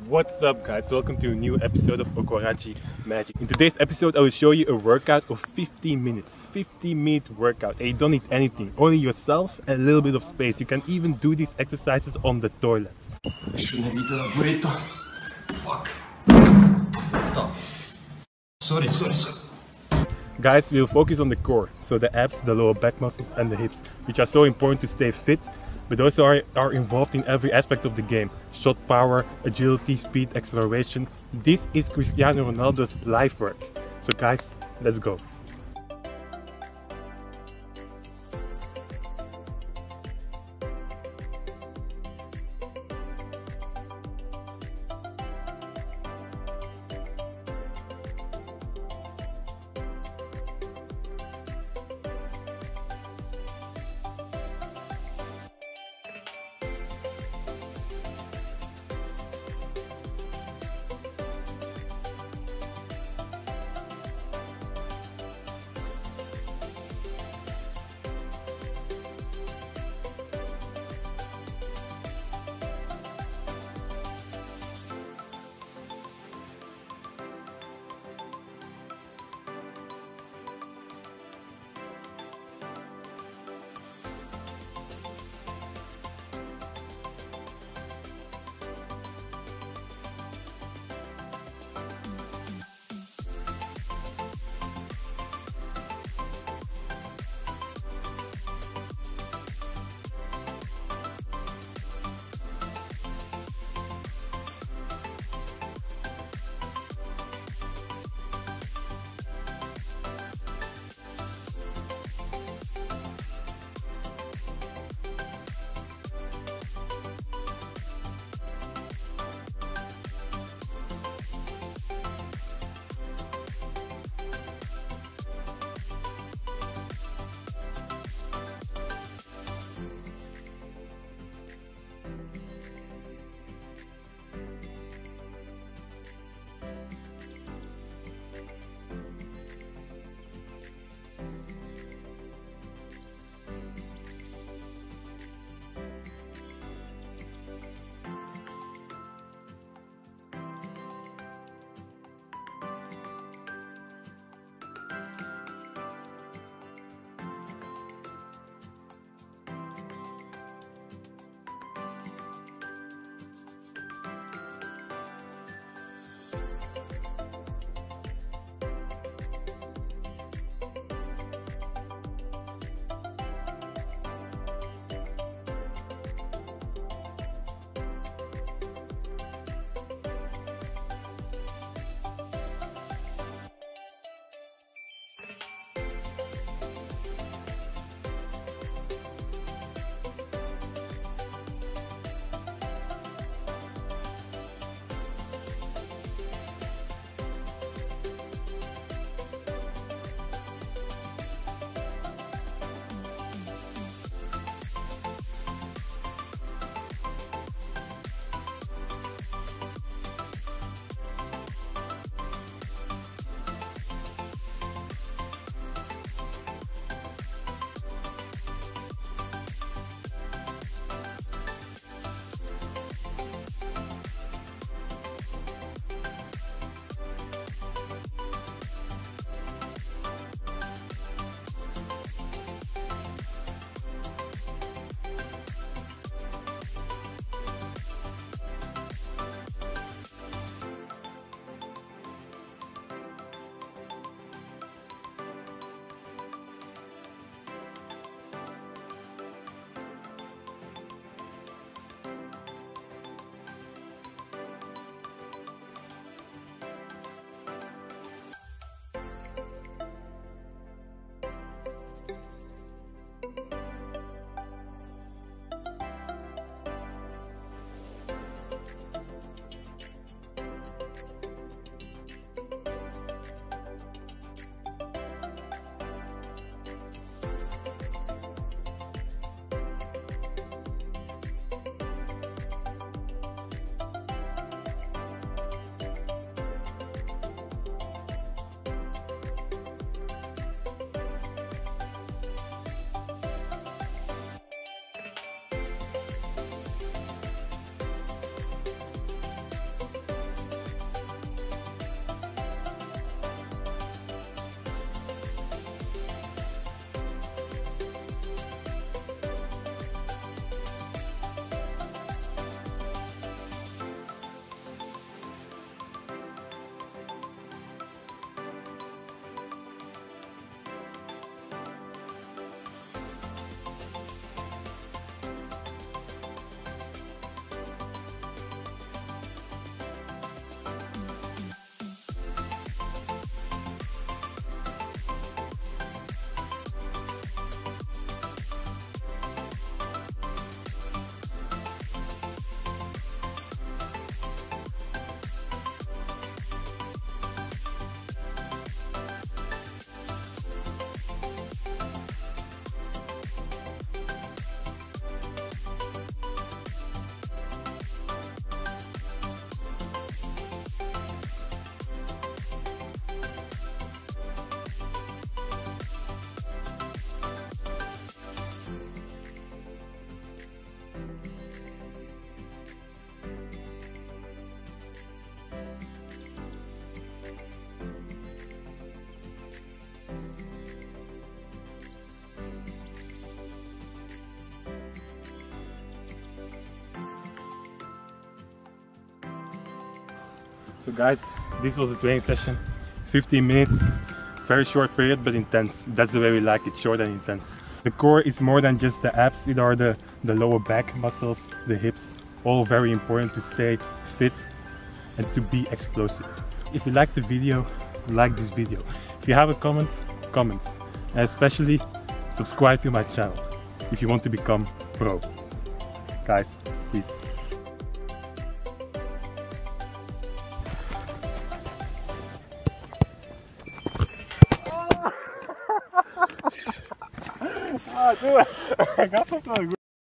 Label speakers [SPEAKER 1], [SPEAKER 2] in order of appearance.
[SPEAKER 1] What's up guys, welcome to a new episode of Okorachi Magic. In today's episode I will show you a workout of 15 minutes. 15-minute workout and you don't need anything, only yourself and a little bit of space. You can even do these exercises on the toilet.
[SPEAKER 2] I shouldn't have eaten a burrito. Fuck. Sorry.
[SPEAKER 1] Guys, we'll focus on the core, so the abs, the lower back muscles and the hips, which are so important to stay fit, but also are involved in every aspect of the game. Shot power, agility, speed, acceleration. This is Cristiano Ronaldo's life work. So guys, let's go. So guys, this was a training session. 15 minutes, very short period but intense. That's the way we like it, short and intense. The core is more than just the abs, it are the lower back muscles, the hips, all very important to stay fit and to be explosive. If you like the video, like this video. If you have a comment, comment. And especially subscribe to my channel if you want to become pro. Guys, peace. Ah, doe het. Gaat zo snel.